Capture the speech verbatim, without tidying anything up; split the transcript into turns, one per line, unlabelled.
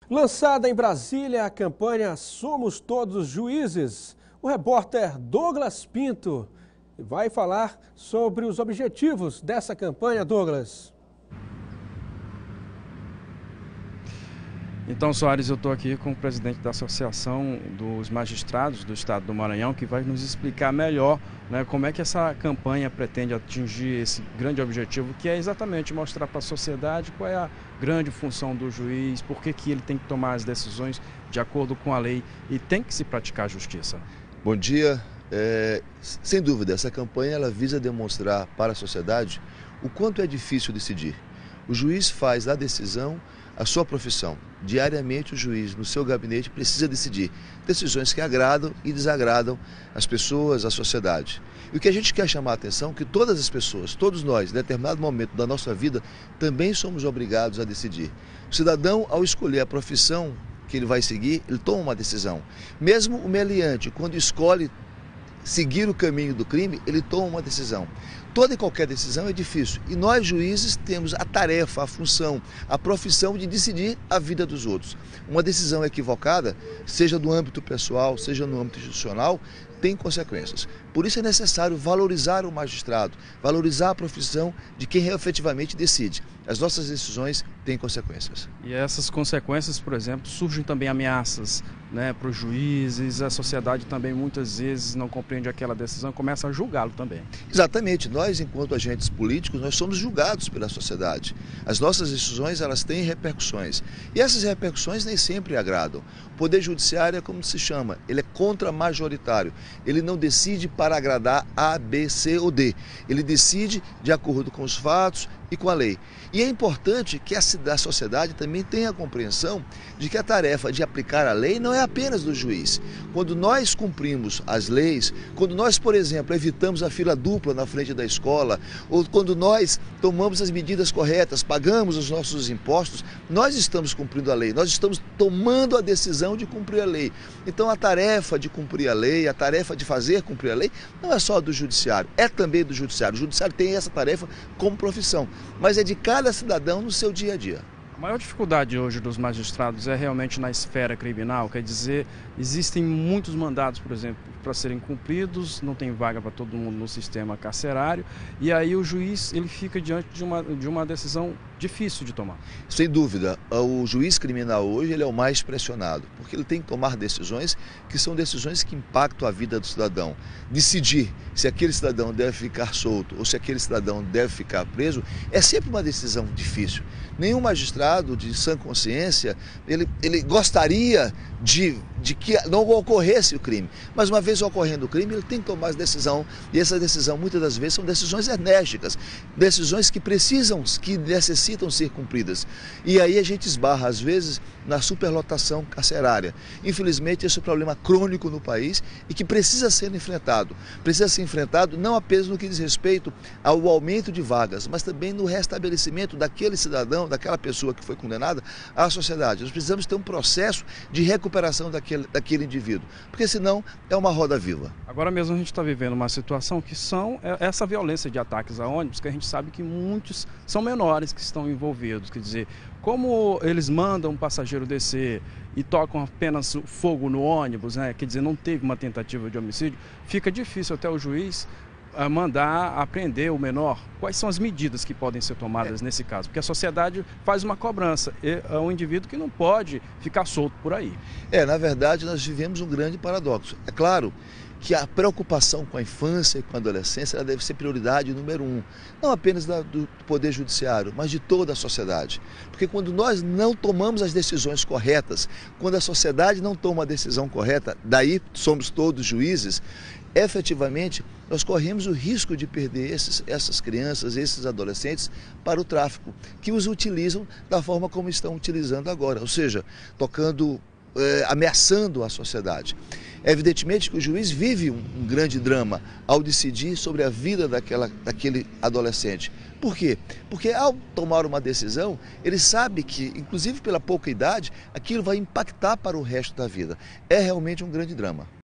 Lançada em Brasília a campanha Somos Todos Juízes, o repórter Douglas Pinto vai falar sobre os objetivos dessa campanha, Douglas.
Então, Soares, eu estou aqui com o presidente da Associação dos Magistrados do Estado do Maranhão, que vai nos explicar melhor, né, como é que essa campanha pretende atingir esse grande objetivo, que é exatamente mostrar para a sociedade qual é a grande função do juiz, por que que ele tem que tomar as decisões de acordo com a lei e tem que se praticar a justiça.
Bom dia. É, sem dúvida, essa campanha ela visa demonstrar para a sociedade o quanto é difícil decidir. O juiz faz da decisão a sua profissão. Diariamente o juiz no seu gabinete precisa decidir decisões que agradam e desagradam as pessoas, a sociedade. E o que a gente quer chamar a atenção é que todas as pessoas, todos nós, em determinado momento da nossa vida, também somos obrigados a decidir. O cidadão, ao escolher a profissão que ele vai seguir, ele toma uma decisão. Mesmo o meliante, quando escolhe seguir o caminho do crime, ele toma uma decisão. Toda e qualquer decisão é difícil e nós juízes temos a tarefa, a função, a profissão de decidir a vida dos outros. Uma decisão equivocada, seja no âmbito pessoal, seja no âmbito institucional, tem consequências. Por isso é necessário valorizar o magistrado, valorizar a profissão de quem efetivamente decide. As nossas decisões têm consequências.
E essas consequências, por exemplo, surgem também ameaças, né, para os juízes, a sociedade também muitas vezes não compreende aquela decisão e começa a julgá-lo também.
Exatamente, nós enquanto agentes políticos, nós somos julgados pela sociedade. As nossas decisões, elas têm repercussões e essas repercussões nem sempre agradam. O Poder Judiciário é como se chama, ele é contra-majoritário, ele não decide para agradar A, B, C ou D, ele decide de acordo com os fatos e com a lei. E é importante que a sociedade também tenha a compreensão de que a tarefa de aplicar a lei não é apenas do juiz. Quando nós cumprimos as leis, quando nós, por exemplo, evitamos a fila dupla na frente da escola, ou quando nós tomamos as medidas corretas, pagamos os nossos impostos, nós estamos cumprindo a lei, nós estamos tomando a decisão de cumprir a lei. Então a tarefa de cumprir a lei, a tarefa de fazer cumprir a lei, não é só do judiciário, é também do judiciário. O judiciário tem essa tarefa como profissão, mas é de cada cidadão no seu dia a dia.
A maior dificuldade hoje dos magistrados é realmente na esfera criminal, quer dizer, existem muitos mandados, por exemplo, para serem cumpridos, não tem vaga para todo mundo no sistema carcerário, e aí o juiz ele fica diante de uma, de uma decisão difícil de tomar.
Sem dúvida, o juiz criminal hoje ele é o mais pressionado, porque ele tem que tomar decisões que são decisões que impactam a vida do cidadão. Decidir se aquele cidadão deve ficar solto ou se aquele cidadão deve ficar preso é sempre uma decisão difícil. Nenhum magistrado de sã consciência, ele, ele gostaria de, de que não ocorresse o crime. Mas uma vez ocorrendo o crime, ele tem que tomar a decisão. E essa decisão, muitas das vezes, são decisões enérgicas, decisões que precisam, que necessitam ser cumpridas. E aí a gente esbarra, às vezes, na superlotação carcerária. Infelizmente, esse é um problema crônico no país e que precisa ser enfrentado. Precisa ser enfrentado não apenas no que diz respeito ao aumento de vagas, mas também no restabelecimento daquele cidadão, daquela pessoa que foi condenada à sociedade. Nós precisamos ter um processo de recuperação daquele, daquele indivíduo, porque senão é uma roda viva.
Agora mesmo a gente está vivendo uma situação que são essa violência de ataques a ônibus, que a gente sabe que muitos são menores que estão envolvidos, quer dizer, como eles mandam um passageiro descer e tocam apenas fogo no ônibus, né? Quer dizer, não teve uma tentativa de homicídio, fica difícil até o juiz mandar apreender o menor. Quais são as medidas que podem ser tomadas é. nesse caso? Porque a sociedade faz uma cobrança, é um indivíduo que não pode ficar solto por aí.
É, na verdade, nós vivemos um grande paradoxo. É claro que a preocupação com a infância e com a adolescência ela deve ser prioridade número um, não apenas da, do Poder Judiciário, mas de toda a sociedade. Porque quando nós não tomamos as decisões corretas, quando a sociedade não toma a decisão correta, daí somos todos juízes, efetivamente nós corremos o risco de perder esses, essas crianças, esses adolescentes para o tráfico, que os utilizam da forma como estão utilizando agora, ou seja, tocando, eh, ameaçando a sociedade. É evidentemente que o juiz vive um, um grande drama ao decidir sobre a vida daquela, daquele adolescente. Por quê? Porque ao tomar uma decisão, ele sabe que, inclusive pela pouca idade, aquilo vai impactar para o resto da vida. É realmente um grande drama.